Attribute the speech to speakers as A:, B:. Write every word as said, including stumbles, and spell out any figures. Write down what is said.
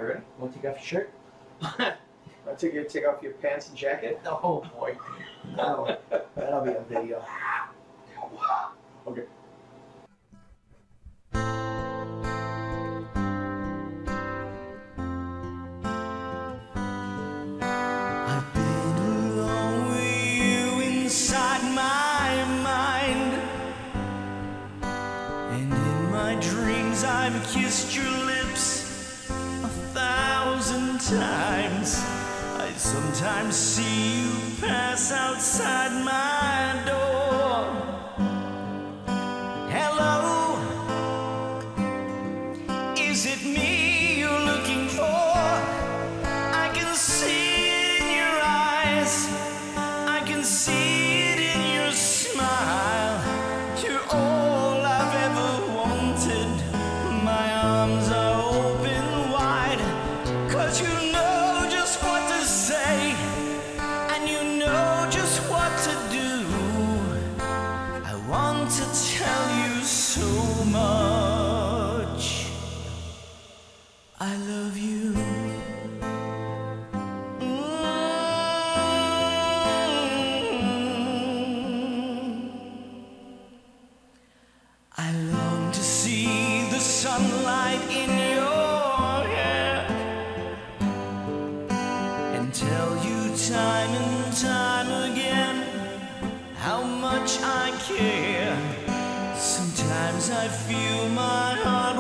A: you ready?
B: Want to take off your shirt?
A: I took you to take off your pants and jacket.
B: Oh boy. No, that'll be a video.
A: Okay.
C: I've been alone with you inside my mind, and in my dreams I've kissed your lips a thousand times. I sometimes see you pass outside my door. Hello, is it me you're looking for? I can see it in your eyes, I can see it in your smile. You're all I've ever wanted. My arms are open wide, 'cause you know just what to say, and you know just what to do. I want to tell you so much. I love you. I long to see the sunlight in your hair and tell you time and time again how much I care. Sometimes I feel my heart